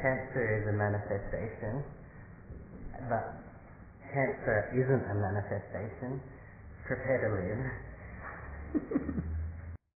cancer is a manifestation, but cancer isn't a manifestation. Prepare to live.